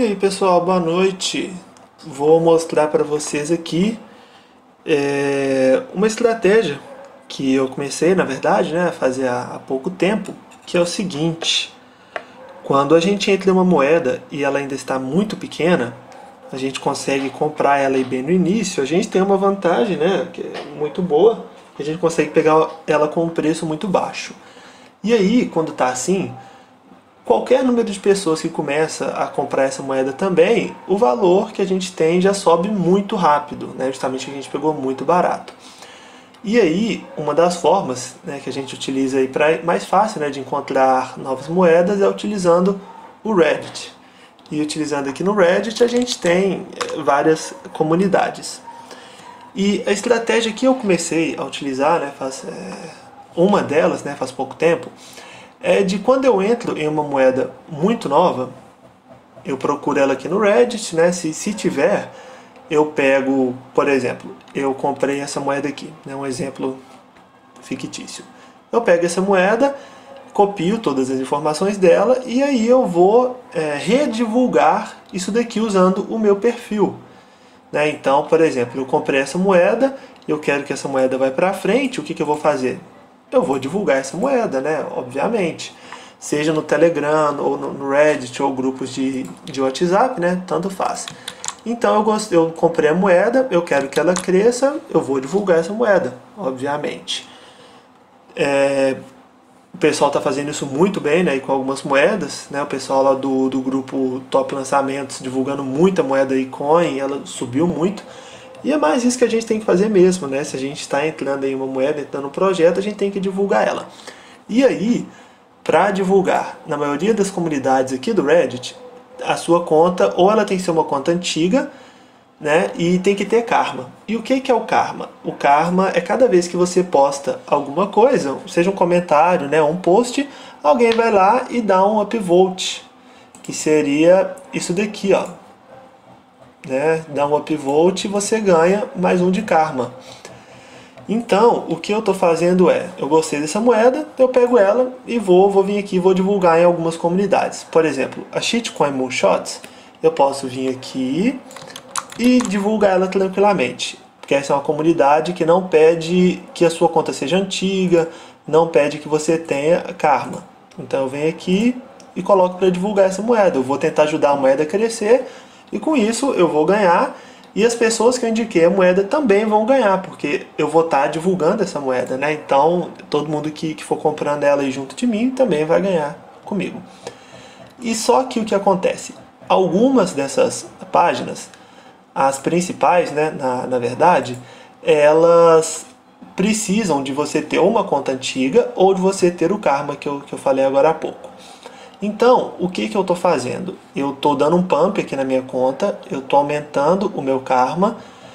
E aí pessoal, boa noite. Vou mostrar para vocês aqui uma estratégia que eu comecei, na verdade, né, a fazer há pouco tempo, que é o seguinte: quando a gente entra em uma moeda e ela ainda está muito pequena, a gente consegue comprar ela aí bem no início, a gente tem uma vantagem, né, que é muito boa, que a gente consegue pegar ela com um preço muito baixo. E aí, quando está assim, qualquer número de pessoas que começa a comprar essa moeda também, o valor que a gente tem já sobe muito rápido, né? Justamente que a gente pegou muito barato. E aí, uma das formas, né, que a gente utiliza aí para mais fácil, né, de encontrar novas moedas é utilizando o Reddit. E utilizando aqui no Reddit a gente tem várias comunidades. E a estratégia que eu comecei a utilizar, né, uma delas, né, faz pouco tempo, é de quando eu entro em uma moeda muito nova, eu procuro ela aqui no Reddit, né? Se tiver, eu pego, por exemplo, eu comprei essa moeda aqui, né? Um exemplo fictício. Eu pego essa moeda, copio todas as informações dela e aí eu vou redivulgar isso daqui usando o meu perfil. Né? Então, por exemplo, eu comprei essa moeda, eu quero que essa moeda vá para frente, o que eu vou fazer? Eu vou divulgar essa moeda, né? Obviamente. Seja no Telegram, ou no Reddit, ou grupos de WhatsApp, né? Tanto faz. Então eu comprei a moeda, eu quero que ela cresça, eu vou divulgar essa moeda, obviamente. O pessoal está fazendo isso muito bem, né? E com algumas moedas, né? O pessoal lá do grupo Top Lançamentos divulgando muita moeda Coin, ela subiu muito. E é mais isso que a gente tem que fazer mesmo, né? Se a gente está entrando em uma moeda, entrando no projeto, a gente tem que divulgar ela. E aí, para divulgar, na maioria das comunidades aqui do Reddit, a sua conta, ou ela tem que ser uma conta antiga, né? E tem que ter karma. E o que é o karma? O karma é cada vez que você posta alguma coisa, seja um comentário, né? Um post, alguém vai lá e dá um upvote, que seria isso daqui, ó. Né? Dá um upvote e você ganha mais um de karma. Então, o que eu estou fazendo eu gostei dessa moeda, eu pego ela e vou vir aqui e vou divulgar em algumas comunidades. Por exemplo, a Shitcoin Moonshots, eu posso vir aqui e divulgar ela tranquilamente. Porque essa é uma comunidade que não pede que a sua conta seja antiga, não pede que você tenha karma. Então eu venho aqui e coloco para divulgar essa moeda. Eu vou tentar ajudar a moeda a crescer, e com isso eu vou ganhar, e as pessoas que eu indiquei a moeda também vão ganhar, porque eu vou estar divulgando essa moeda, né? Então todo mundo que for comprando ela aí junto de mim também vai ganhar comigo. E só que o que acontece? Algumas dessas páginas, as principais, né, na verdade, elas precisam de você ter uma conta antiga ou de você ter o karma que eu falei agora há pouco. Então, o que eu estou fazendo? Eu estou dando um pump aqui na minha conta, eu estou aumentando o meu karma.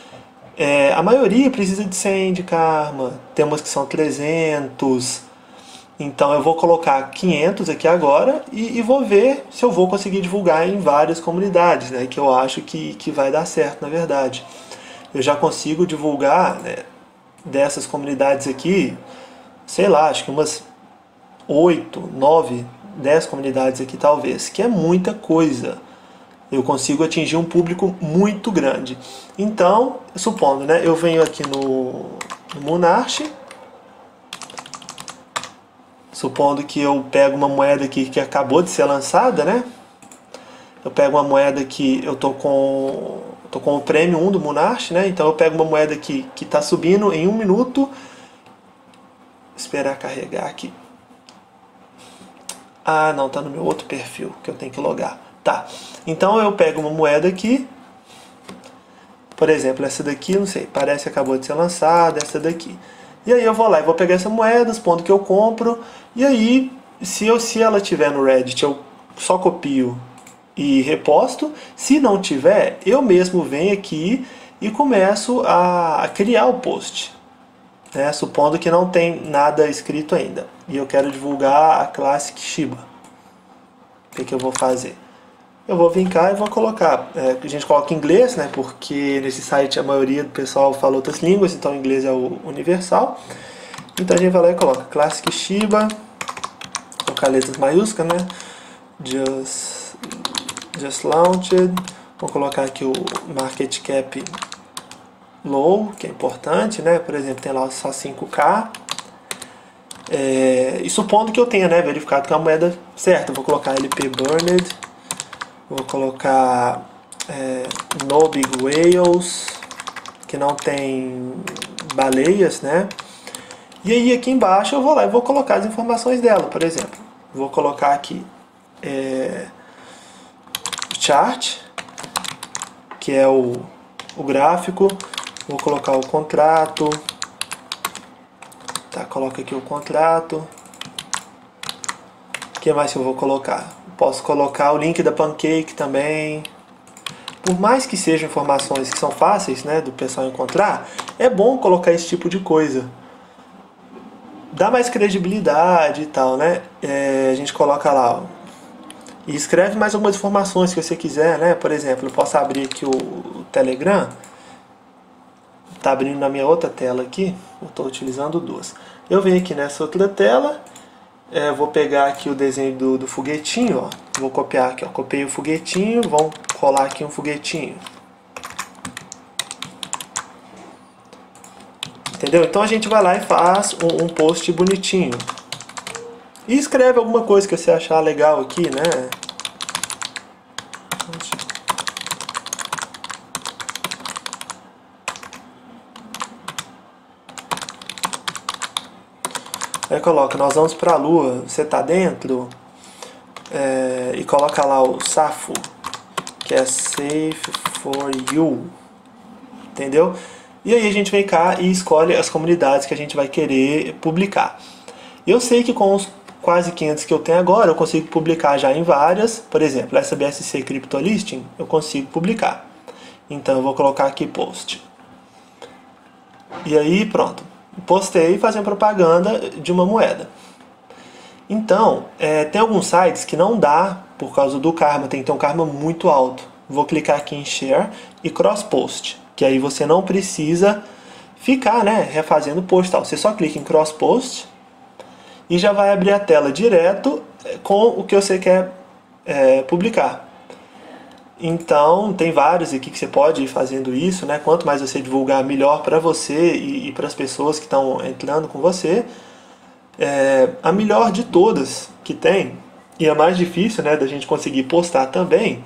A maioria precisa de 100 de karma, tem umas que são 300. Então eu vou colocar 500 aqui agora e vou ver se eu vou conseguir divulgar em várias comunidades, né, que eu acho que vai dar certo, na verdade. Eu já consigo divulgar, né, dessas comunidades aqui, sei lá, acho que umas 8, 9, 10 comunidades aqui talvez, que é muita coisa. Eu consigo atingir um público muito grande. Então, supondo, né, eu venho aqui no Monarch, supondo que eu pego uma moeda aqui que acabou de ser lançada, né? Eu pego uma moeda que eu tô com o prêmio 1 do Monarch, né? Então eu pego uma moeda que está subindo em 1 minuto. Esperar carregar aqui. Ah, não, tá no meu outro perfil que eu tenho que logar. Tá. Então eu pego uma moeda aqui. Por exemplo, essa daqui, não sei, parece que acabou de ser lançada, essa daqui. E aí eu vou lá e vou pegar essa moeda, supondo que eu compro. E aí, se ela tiver no Reddit, eu só copio e reposto. Se não tiver, eu mesmo venho aqui e começo a criar o post. Né? Supondo que não tem nada escrito ainda. E eu quero divulgar a Classic Shiba. O que eu vou fazer? Eu vou vir cá e vou colocar. A gente coloca em inglês, né? Porque nesse site a maioria do pessoal fala outras línguas, então o inglês é o universal. Então a gente vai lá e coloca Classic Shiba, com letras maiúsculas, né? Just just launched. Vou colocar aqui o market cap low, que é importante, né? Por exemplo, tem lá só 5K. E supondo que eu tenha, né, verificado que é a moeda certa, vou colocar LP Burned, vou colocar No Big Whales, que não tem baleias, né? E aí aqui embaixo eu vou lá e vou colocar as informações dela, por exemplo. Vou colocar aqui chart, que é o gráfico. Vou colocar o contrato. Tá, coloca aqui o contrato. O que mais que eu vou colocar? Posso colocar o link da Pancake também. Por mais que sejam informações que são fáceis, né, do pessoal encontrar, é bom colocar esse tipo de coisa. Dá mais credibilidade e tal, né? A gente coloca lá, ó, e escreve mais algumas informações que você quiser, né? Por exemplo, eu posso abrir aqui o Telegram. Tá abrindo na minha outra tela aqui. Eu estou utilizando duas. Eu venho aqui nessa outra tela. Vou pegar aqui o desenho do foguetinho, ó. Vou copiar aqui, ó. Copiei o foguetinho. Vamos colar aqui um foguetinho. Entendeu? Então a gente vai lá e faz um post bonitinho. E escreve alguma coisa que você achar legal aqui, né? Aí coloca, nós vamos pra Lua, você tá dentro? E coloca lá o SAFU, que é Safe for You. Entendeu? E aí a gente vem cá e escolhe as comunidades que a gente vai querer publicar. Eu sei que com os quase 500 que eu tenho agora, eu consigo publicar já em várias. Por exemplo, essa BSC Crypto Listing, eu consigo publicar. Então eu vou colocar aqui post. E aí pronto. Postei fazendo propaganda de uma moeda. Então, tem alguns sites que não dá por causa do karma, tem que ter um karma muito alto. Vou clicar aqui em Share e Cross Post, que aí você não precisa ficar, né, refazendo post tal. Você só clica em Cross Post e já vai abrir a tela direto com o que você quer publicar. Então, tem vários aqui que você pode ir fazendo isso, né? Quanto mais você divulgar, melhor para você e para as pessoas que estão entrando com você. A melhor de todas que tem, e a mais difícil, né, da gente conseguir postar também,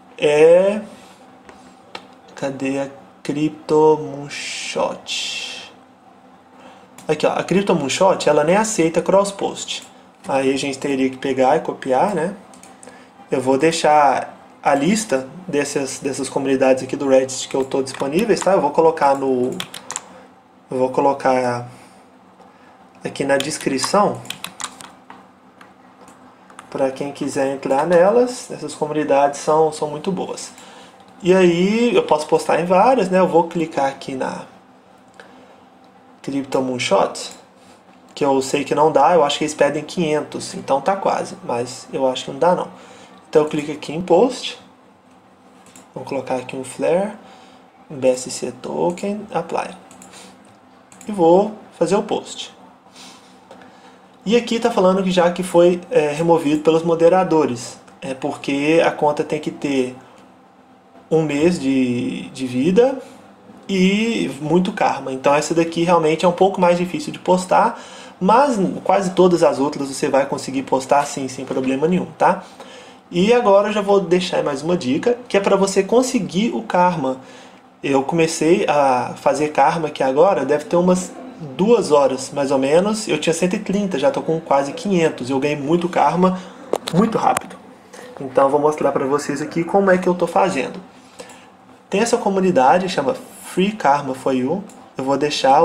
cadê a Crypto Moonshot? Aqui, ó, a Crypto Moonshot, ela nem aceita cross-post. Aí a gente teria que pegar e copiar, né? Eu vou deixar a lista dessas comunidades aqui do Reddit que eu estou disponíveis, tá? Eu vou colocar aqui na descrição para quem quiser entrar nelas. Essas comunidades são muito boas. E aí eu posso postar em várias, né? Eu vou clicar aqui na Crypto Moonshot, que eu sei que não dá, eu acho que eles pedem 500, então tá quase, mas eu acho que não dá não. Então eu clico aqui em Post, vou colocar aqui um Flare, BSC Token, Apply. E vou fazer o post. E aqui está falando que já que foi removido pelos moderadores, porque a conta tem que ter 1 mês de vida e muito karma. Então essa daqui realmente é um pouco mais difícil de postar, mas quase todas as outras você vai conseguir postar sim, sem problema nenhum, tá? E agora eu já vou deixar mais uma dica, que é para você conseguir o karma. Eu comecei a fazer karma aqui agora, deve ter umas 2 horas mais ou menos. Eu tinha 130, já estou com quase 500. Eu ganhei muito karma muito rápido. Então eu vou mostrar para vocês aqui como é que eu estou fazendo. Tem essa comunidade, chama Free Karma for You. Eu vou deixar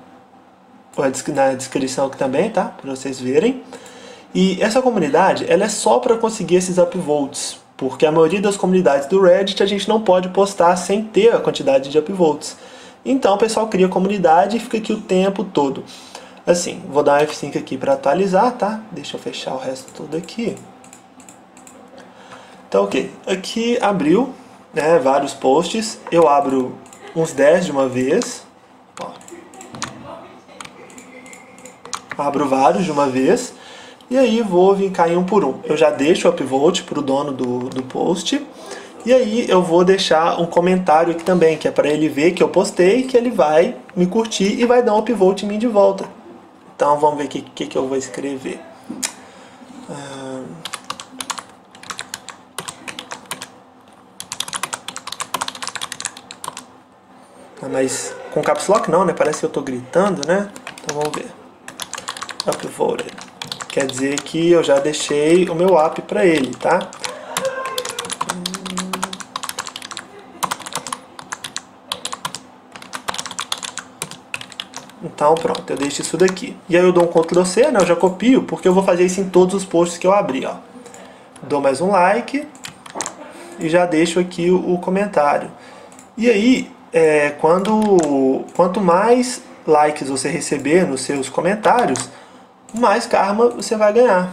na descrição aqui também, tá? Para vocês verem. E essa comunidade, ela é só para conseguir esses upvotes, porque a maioria das comunidades do Reddit a gente não pode postar sem ter a quantidade de upvotes. Então o pessoal cria a comunidade e fica aqui o tempo todo. Assim, vou dar um F5 aqui para atualizar, tá? Deixa eu fechar o resto todo aqui. Então, ok. Aqui abriu, né, vários posts. Eu abro uns 10 de uma vez. Ó. Abro vários de uma vez. e aí vou vir cá em um por um. Eu já deixo o upvote para o dono do post, e aí eu vou deixar um comentário aqui também, que é para ele ver que eu postei, que ele vai me curtir e vai dar um upvote em mim de volta. Então vamos ver o que eu vou escrever. Mas com caps lock não, né? Parece que eu tô gritando, né? Então vamos ver. Upvoted. Quer dizer que eu já deixei o meu app para ele, tá? Então pronto, eu deixo isso daqui. E aí eu dou um Ctrl C, né? Eu já copio, porque eu vou fazer isso em todos os posts que eu abrir, ó. Dou mais um like e já deixo aqui o comentário. E aí, quanto mais likes você receber nos seus comentários, mais karma você vai ganhar.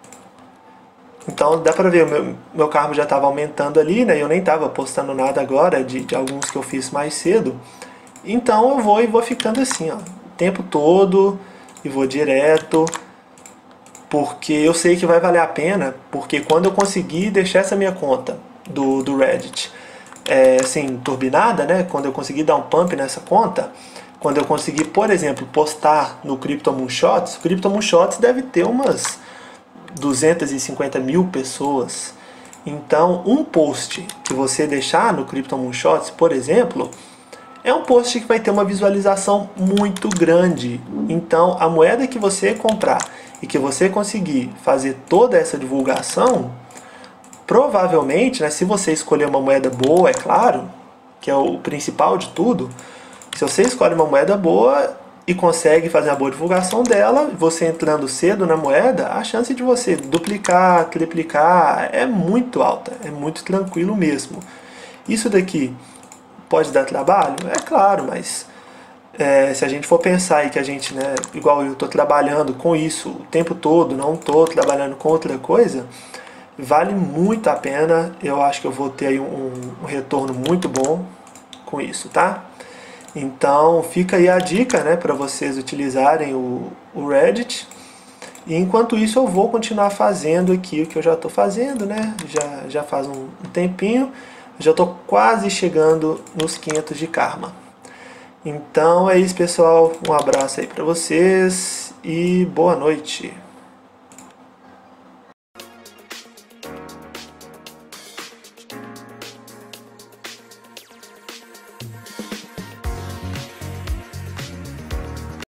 Então dá pra ver, o meu karma já estava aumentando ali, né? Eu nem estava postando nada agora de alguns que eu fiz mais cedo. Então eu vou ficando assim, ó, o tempo todo, e vou direto, porque eu sei que vai valer a pena, porque quando eu conseguir deixar essa minha conta do Reddit assim, turbinada, né? Quando eu conseguir dar um pump nessa conta, quando eu conseguir, por exemplo, postar no Crypto Moonshots, o Crypto Moonshots deve ter umas 250 mil pessoas. Então, um post que você deixar no Crypto Moonshots, por exemplo, é um post que vai ter uma visualização muito grande. Então, a moeda que você comprar e que você conseguir fazer toda essa divulgação, provavelmente, né, se você escolher uma moeda boa, é claro, que é o principal de tudo, se você escolhe uma moeda boa e consegue fazer uma boa divulgação dela, você entrando cedo na moeda, a chance de você duplicar, triplicar é muito alta, é muito tranquilo mesmo. Isso daqui pode dar trabalho? É claro, mas se a gente for pensar aí que a gente, né, igual eu estou trabalhando com isso o tempo todo, não estou trabalhando com outra coisa, vale muito a pena. Eu acho que eu vou ter aí um retorno muito bom com isso, tá? Então fica aí a dica, né, para vocês utilizarem o Reddit. E enquanto isso eu vou continuar fazendo aqui o que eu já estou fazendo, né? Já faz um tempinho. Já estou quase chegando nos 500 de karma. Então é isso, pessoal. Um abraço aí para vocês e boa noite.